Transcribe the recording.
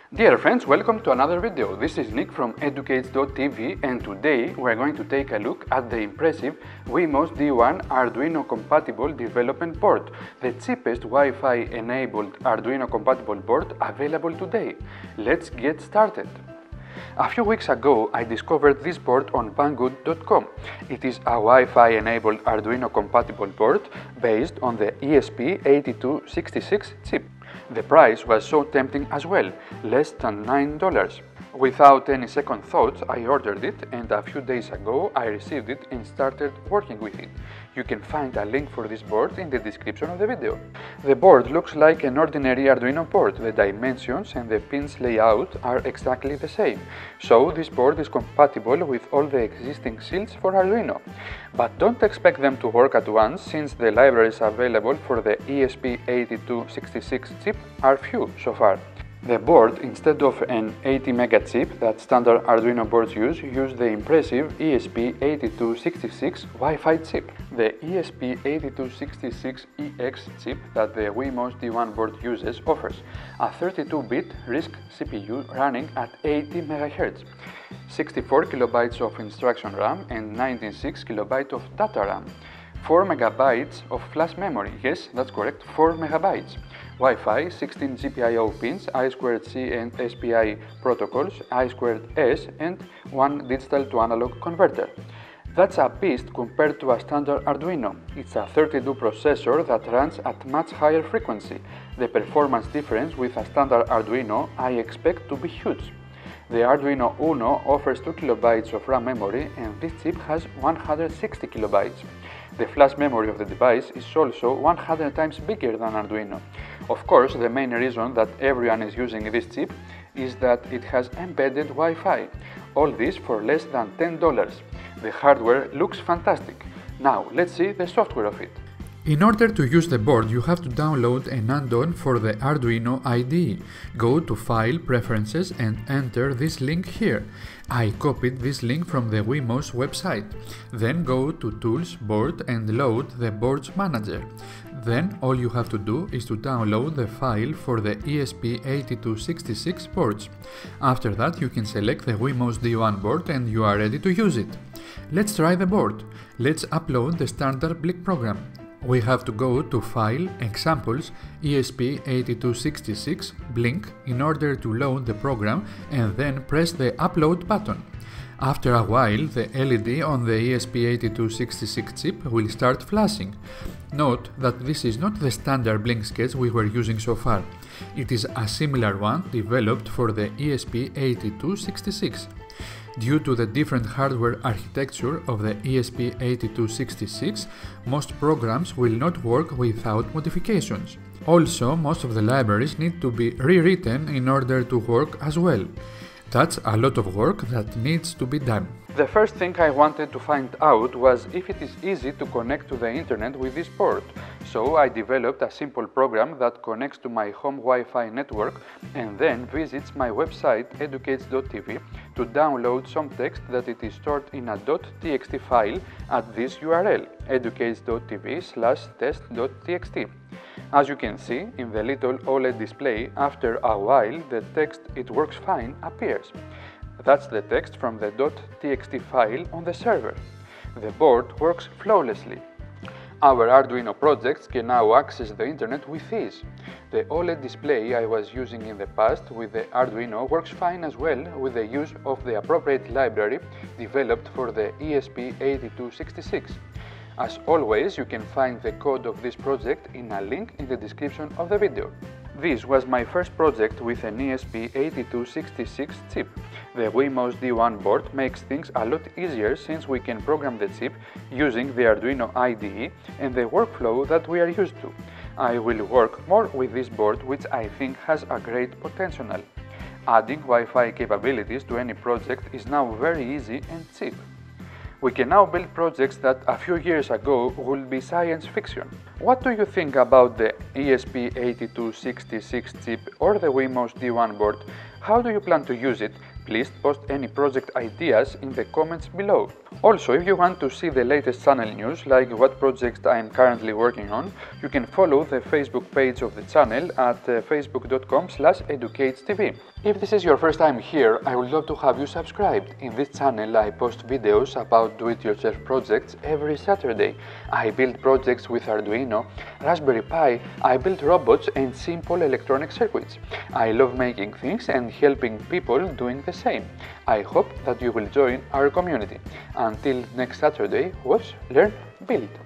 Dear friends, welcome to another video. This is Nick from Educates.tv, and today we are going to take a look at the impressive WeMos D1 Arduino compatible development board, the cheapest Wi-Fi enabled Arduino compatible board available today. Let's get started. A few weeks ago, I discovered this board on Banggood.com. It is a Wi-Fi enabled Arduino compatible board based on the ESP8266 chip. The price was so tempting as well, less than $9. Without any second thoughts, I ordered it, and a few days ago I received it and started working with it. You can find a link for this board in the description of the video. The board looks like an ordinary Arduino board. The dimensions and the pins layout are exactly the same. So this board is compatible with all the existing shields for Arduino. But don't expect them to work at once, since the libraries available for the ESP8266 chip are few so far. The board, instead of an ATMEGA chip that standard Arduino boards use the impressive ESP8266 Wi-Fi chip. The ESP8266EX chip that the WeMos D1 board uses offers a 32-bit RISC CPU running at 80 MHz, 64 KB of instruction RAM and 96 KB of data RAM, 4 MB of flash memory, yes, that's correct, 4 MB, Wi-Fi, 16 GPIO pins, I2C and SPI protocols, I2S, and one digital to analog converter. That's a beast compared to a standard Arduino. It's a 32 processor that runs at much higher frequency. The performance difference with a standard Arduino I expect to be huge. The Arduino Uno offers 2 KB of RAM memory, and this chip has 160 KB. The flash memory of the device is also 100 times bigger than Arduino. Of course, the main reason that everyone is using this chip is that it has embedded Wi-Fi. All this for less than $10. The hardware looks fantastic. Now, let's see the software of it. In order to use the board, you have to download an add-on for the Arduino IDE. Go to File, Preferences and enter this link here. I copied this link from the WeMos website. Then go to Tools, Board and load the Boards Manager. Then all you have to do is to download the file for the ESP8266 boards. After that, you can select the WeMos D1 board and you are ready to use it. Let's try the board. Let's upload the standard Blick program. We have to go to File, Examples, ESP8266, Blink in order to load the program, and then press the Upload button. After a while, the LED on the ESP8266 chip will start flashing. Note that this is not the standard blink sketch we were using so far. It is a similar one developed for the ESP8266. Due to the different hardware architecture of the ESP8266, most programs will not work without modifications. Also, most of the libraries need to be rewritten in order to work as well. That's a lot of work that needs to be done. The first thing I wanted to find out was if it is easy to connect to the internet with this board. So I developed a simple program that connects to my home Wi-Fi network and then visits my website Educates.tv to download some text that it is stored in a .txt file at this URL, educates.tv/test.txt. As you can see, in the little OLED display, after a while the text "it works fine" appears. That's the text from the .txt file on the server. The board works flawlessly. Our Arduino projects can now access the internet with ease. The OLED display I was using in the past with the Arduino works fine as well with the use of the appropriate library developed for the ESP8266. As always, you can find the code of this project in a link in the description of the video. This was my first project with an ESP8266 chip. The WeMos D1 board makes things a lot easier since we can program the chip using the Arduino IDE and the workflow that we are used to. I will work more with this board, which I think has a great potential. Adding Wi-Fi capabilities to any project is now very easy and cheap. We can now build projects that a few years ago would be science fiction. What do you think about the ESP8266 chip or the WeMos D1 board? How do you plan to use it? Please post any project ideas in the comments below. Also, if you want to see the latest channel news, like what projects I am currently working on, you can follow the Facebook page of the channel at facebook.com/educatestv. If this is your first time here, I would love to have you subscribed. In this channel, I post videos about do-it-yourself projects every Saturday. I build projects with Arduino, Raspberry Pi, I build robots and simple electronic circuits. I love making things and helping people doing the same. I hope that you will join our community. Until next Saturday, watch, learn, build.